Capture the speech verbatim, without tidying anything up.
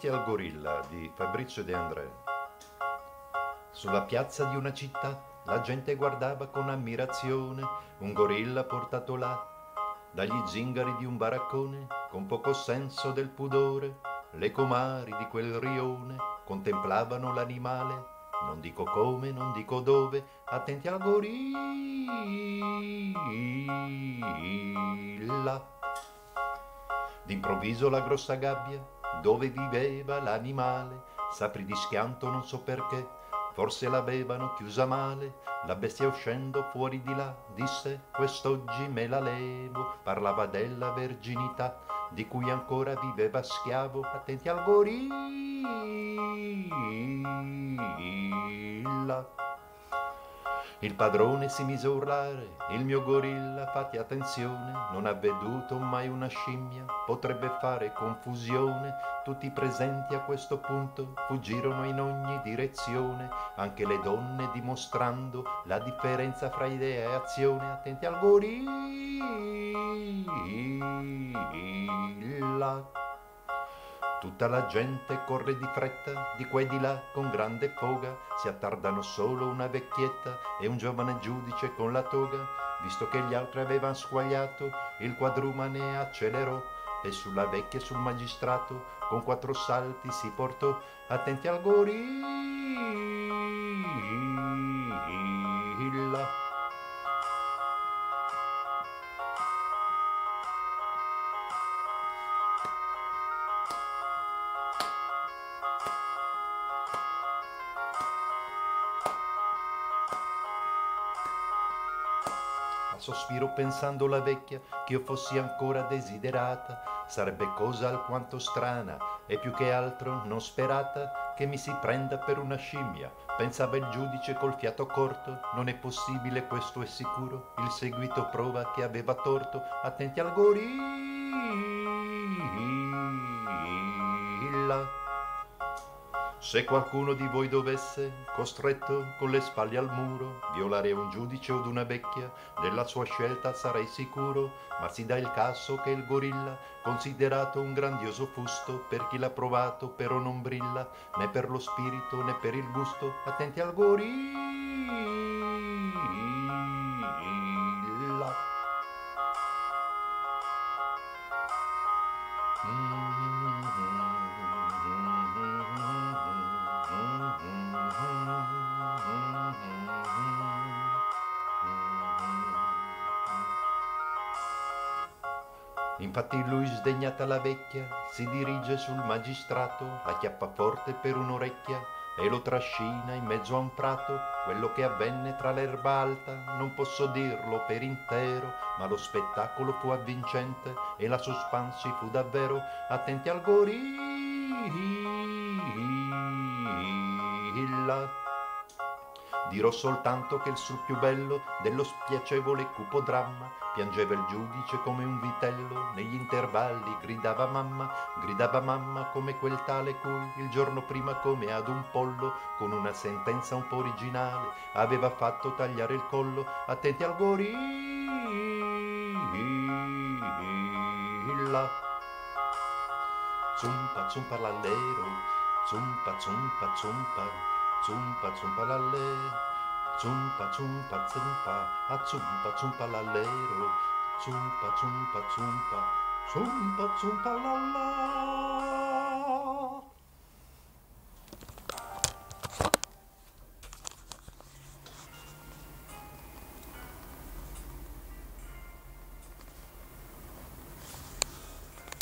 Attenti al gorilla di Fabrizio De André. Sulla piazza di una città la gente guardava con ammirazione un gorilla portato là dagli zingari di un baraccone, con poco senso del pudore. Le comari di quel rione contemplavano l'animale, non dico come, non dico dove, attenti al gorilla. D'improvviso la grossa gabbia dove viveva l'animale s'aprì di schianto, non so perché, forse l'avevano chiusa male. La bestia uscendo fuori di là disse: quest'oggi me la levo. Parlava della verginità di cui ancora viveva schiavo. Attenti al gorilla. Il padrone si mise a urlare: il mio gorilla, fate attenzione, non ha veduto mai una scimmia, potrebbe fare confusione. Tutti i presenti a questo punto fuggirono in ogni direzione, anche le donne dimostrando la differenza fra idea e azione. Attenti al gorilla. Tutta la gente corre di fretta, di qua e di là con grande foga, si attardano solo una vecchietta e un giovane giudice con la toga. Visto che gli altri avevano squagliato, il quadrumane accelerò e sulla vecchia e sul magistrato con quattro salti si portò. Attenti al gorilla. Sospiro pensando la vecchia che io fossi ancora desiderata, sarebbe cosa alquanto strana e più che altro non sperata che mi si prenda per una scimmia. Pensava il giudice col fiato corto, non è possibile, questo è sicuro, il seguito prova che aveva torto. Attenti al gorilla. Se qualcuno di voi dovesse, costretto con le spalle al muro, violare un giudice od una vecchia, della sua scelta sarei sicuro. Ma si dà il caso che il gorilla, considerato un grandioso fusto, per chi l'ha provato però non brilla, né per lo spirito né per il gusto. Attenti al gorilla. Infatti lui, sdegnata la vecchia, si dirige sul magistrato, la chiappa forte per un'orecchia e lo trascina in mezzo a un prato. Quello che avvenne tra l'erba alta non posso dirlo per intero, ma lo spettacolo fu avvincente e la suspense fu davvero. Attenti al gorilla. Dirò soltanto che sul più bello dello spiacevole cupo dramma piangeva il giudice come un vitello, negli intervalli gridava mamma, gridava mamma come quel tale cui il giorno prima, come ad un pollo, con una sentenza un po' originale aveva fatto tagliare il collo. Attenti al gorilla. Zumpa zumpa l'allero, zumpa zumpa zumpa, zumpa zumpa l'alle, zumpa zumpa zumpa, a zumpa zumpa l'allero, zumpa zumpa zumpa, zumpa zumpa l'alla.